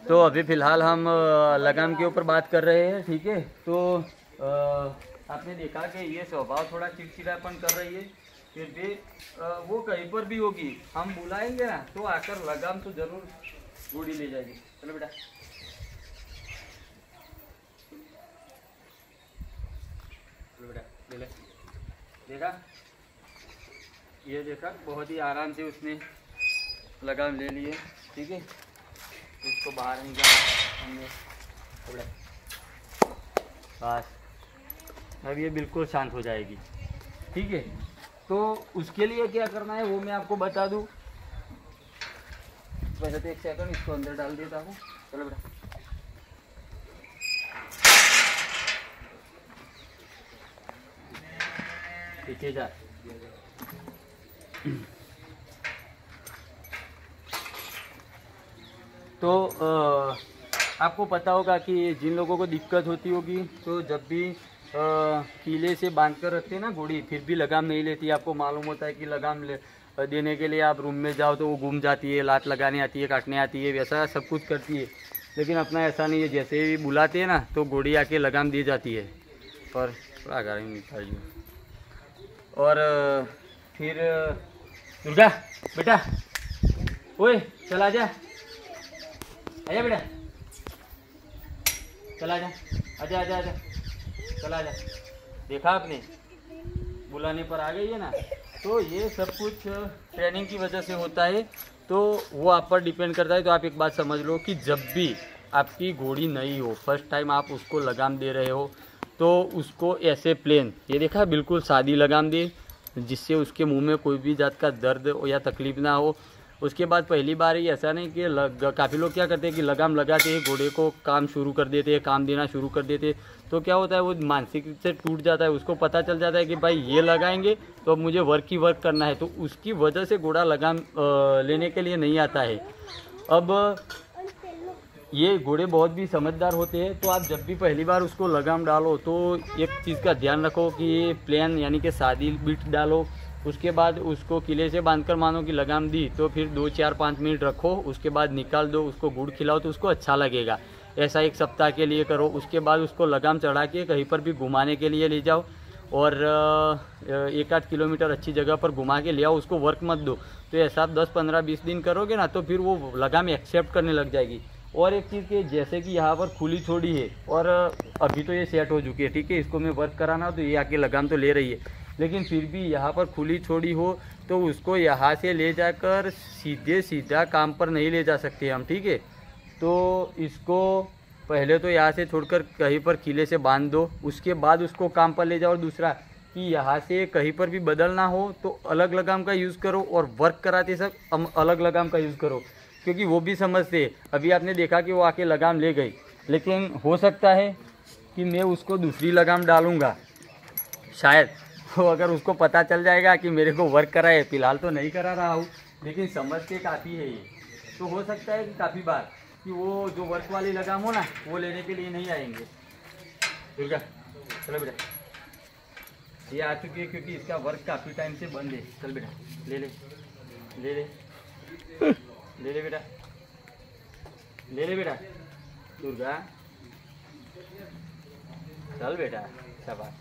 तो अभी फ़िलहाल हम लगाम के ऊपर बात कर रहे हैं, ठीक है। तो आपने देखा कि ये स्वभाव थोड़ा चिड़चिड़ापन कर रही है, फिर भी वो कहीं पर भी होगी, हम बुलाएंगे ना तो आकर लगाम तो ज़रूर घोड़ी ले जाएगी। चलो बेटा, चलो बेटा ले ले। देखा, ये देखा, बहुत ही आराम से उसने लगाम ले लिए, ठीक है। उसको बाहर निकाला हमने, बस अब ये बिल्कुल शांत हो जाएगी, ठीक है। तो उसके लिए क्या करना है वो मैं आपको बता दूं। वैसे तो एक सेकंड इसको अंदर डाल देता हूँ। चलो बेटा, पीछे जा। तो आपको पता होगा कि जिन लोगों को दिक्कत होती होगी, तो जब भी कीले से बांध कर रखते हैं ना घोड़ी, फिर भी लगाम नहीं लेती। आपको मालूम होता है कि लगाम देने के लिए आप रूम में जाओ तो वो घूम जाती है, लात लगाने आती है, काटने आती है, वैसा सब कुछ करती है। लेकिन अपना ऐसा नहीं है, जैसे ही बुलाते हैं ना तो घोड़ी आके लगाम दे जाती है। पर थोड़ा गाड़ी निकालिए। और फिर दुर्गा बेटा, ओए चला जा, आजा बेटा, चला जा, आजा आजा आजा, चला जा। देखा आपने, बुलाने पर आ गई है ना। तो ये सब कुछ ट्रेनिंग की वजह से होता है, तो वो आप पर डिपेंड करता है। तो आप एक बात समझ लो कि जब भी आपकी घोड़ी नई हो, फर्स्ट टाइम आप उसको लगाम दे रहे हो, तो उसको ऐसे प्लेन, ये देखा, बिल्कुल सादी लगाम दे, जिससे उसके मुंह में कोई भी जात का दर्द या तकलीफ ना हो। उसके बाद पहली बार ही ऐसा नहीं कि काफ़ी लोग क्या करते हैं कि लगाम लगाते हैं, घोड़े को काम शुरू कर देते हैं, काम देना शुरू कर देते हैं। तो क्या होता है, वो मानसिक से टूट जाता है। उसको पता चल जाता है कि भाई ये लगाएंगे तो अब मुझे वर्क ही वर्क करना है, तो उसकी वजह से घोड़ा लगाम लेने के लिए नहीं आता है। अब ये घोड़े बहुत भी समझदार होते हैं, तो आप जब भी पहली बार उसको लगाम डालो तो एक चीज़ का ध्यान रखो कि ये प्लेन यानी कि सादी बिट डालो। उसके बाद उसको किले से बांधकर मानो कि लगाम दी, तो फिर 2-4-5 मिनट रखो, उसके बाद निकाल दो, उसको गुड़ खिलाओ तो उसको अच्छा लगेगा। ऐसा 1 सप्ताह के लिए करो। उसके बाद उसको लगाम चढ़ा के कहीं पर भी घुमाने के लिए ले जाओ, और 1-8 किलोमीटर अच्छी जगह पर घुमा के ले आओ, उसको वर्क मत दो। तो ऐसा आप 10-15-20 दिन करोगे ना, तो फिर वो लगाम एक्सेप्ट करने लग जाएगी। और एक चीज़ कि जैसे कि यहाँ पर खुली छोड़ी है, और अभी तो ये सेट हो चुकी है, ठीक है। इसको मैं वर्क कराना तो ये आके लगाम तो ले रही है, लेकिन फिर भी यहाँ पर खुली छोड़ी हो तो उसको यहाँ से ले जाकर सीधा काम पर नहीं ले जा सकते हम, ठीक है। तो इसको पहले तो यहाँ से छोड़कर कहीं पर किले से बांध दो, उसके बाद उसको काम पर ले जाओ। और दूसरा कि यहाँ से कहीं पर भी बदलना हो तो अलग लगाम का यूज़ करो, और वर्क कराते सब अलग लगाम का यूज़ करो, क्योंकि वो भी समझते। अभी आपने देखा कि वो आके लगाम ले गई, लेकिन हो सकता है कि मैं उसको दूसरी लगाम डालूँगा शायद, तो अगर उसको पता चल जाएगा कि मेरे को वर्क करा है, फ़िलहाल तो नहीं करा रहा हूँ, लेकिन समझते काफ़ी है ये, तो हो सकता है कि काफ़ी बार कि वो जो वर्क वाली लगाम हो ना, वो लेने के लिए नहीं आएंगे। दुर्गा चलो बेटा, ये आ चुकी है क्योंकि इसका वर्क काफ़ी टाइम से बंद है। चल बेटा, ले ले ले ले ले ले बेटा, ले ले बेटा, दुर्गा चल बेटा, शाबाश,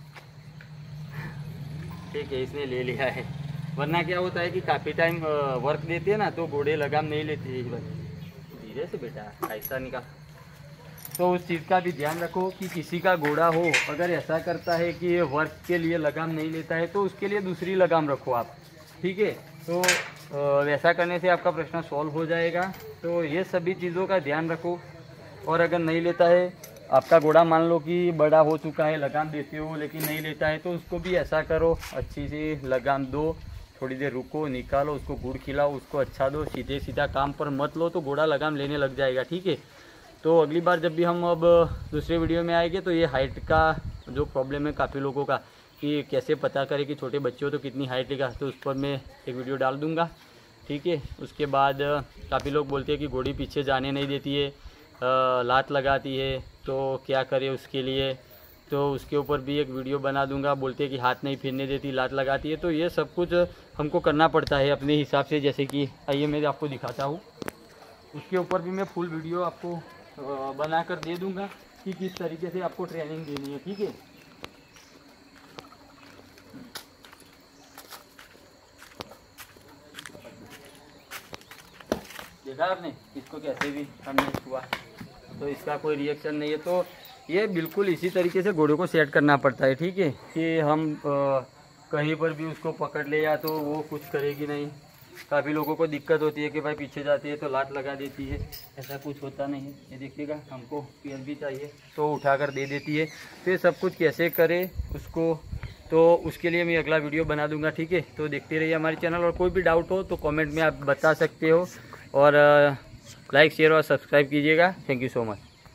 ठीक है, इसने ले लिया है। वरना क्या होता है कि काफ़ी टाइम वर्क देते हैं ना, तो घोड़े लगाम नहीं लेते हैं। धीरे से बेटा, ऐसा निकाल। तो उस चीज़ का भी ध्यान रखो कि किसी का घोड़ा हो, अगर ऐसा करता है कि ये वर्क के लिए लगाम नहीं लेता है, तो उसके लिए दूसरी लगाम रखो आप, ठीक है। तो वैसा करने से आपका प्रश्न सॉल्व हो जाएगा। तो ये सभी चीज़ों का ध्यान रखो। और अगर नहीं लेता है आपका घोड़ा, मान लो कि बड़ा हो चुका है, लगाम देते हो लेकिन नहीं लेता है, तो उसको भी ऐसा करो, अच्छी सी लगाम दो, थोड़ी देर रुको, निकालो, उसको गुड़ खिलाओ, उसको अच्छा दो, सीधे सीधा काम पर मत लो, तो घोड़ा लगाम लेने लग जाएगा, ठीक है। तो अगली बार जब भी हम अब दूसरे वीडियो में आएंगे, तो ये हाइट का जो प्रॉब्लम है काफ़ी लोगों का, कि कैसे पता करें कि छोटे बच्चे हो तो कितनी हाइट लेगा, तो उस पर मैं एक वीडियो डाल दूँगा, ठीक है। उसके बाद काफ़ी लोग बोलते हैं कि घोड़ी पीछे जाने नहीं देती है, लात लगाती है, तो क्या करें उसके लिए, तो उसके ऊपर भी एक वीडियो बना दूंगा। बोलते हैं कि हाथ नहीं फिरने देती, लात लगाती है। तो ये सब कुछ हमको करना पड़ता है अपने हिसाब से। जैसे कि आइए मैं आपको दिखाता हूँ, उसके ऊपर भी मैं फुल वीडियो आपको बना कर दे दूँगा कि किस तरीके से आपको ट्रेनिंग देनी है, ठीक है। देखा आपने इसको कैसे भी हमने हुआ, तो इसका कोई रिएक्शन नहीं है। तो ये बिल्कुल इसी तरीके से घोड़े को सेट करना पड़ता है, ठीक है, कि हम कहीं पर भी उसको पकड़ ले या तो वो कुछ करेगी नहीं। काफ़ी लोगों को दिक्कत होती है कि भाई पीछे जाती है तो लात लगा देती है, ऐसा कुछ होता नहीं है। ये देखिएगा, हमको PLB चाहिए तो उठा कर दे देती है। तो ये सब कुछ कैसे करे उसको, तो उसके लिए मैं अगला वीडियो बना दूंगा, ठीक है। तो देखते रहिए हमारे चैनल, और कोई भी डाउट हो तो कमेंट में आप बता सकते हो, और लाइक शेयर और सब्सक्राइब कीजिएगा। Thank you so much.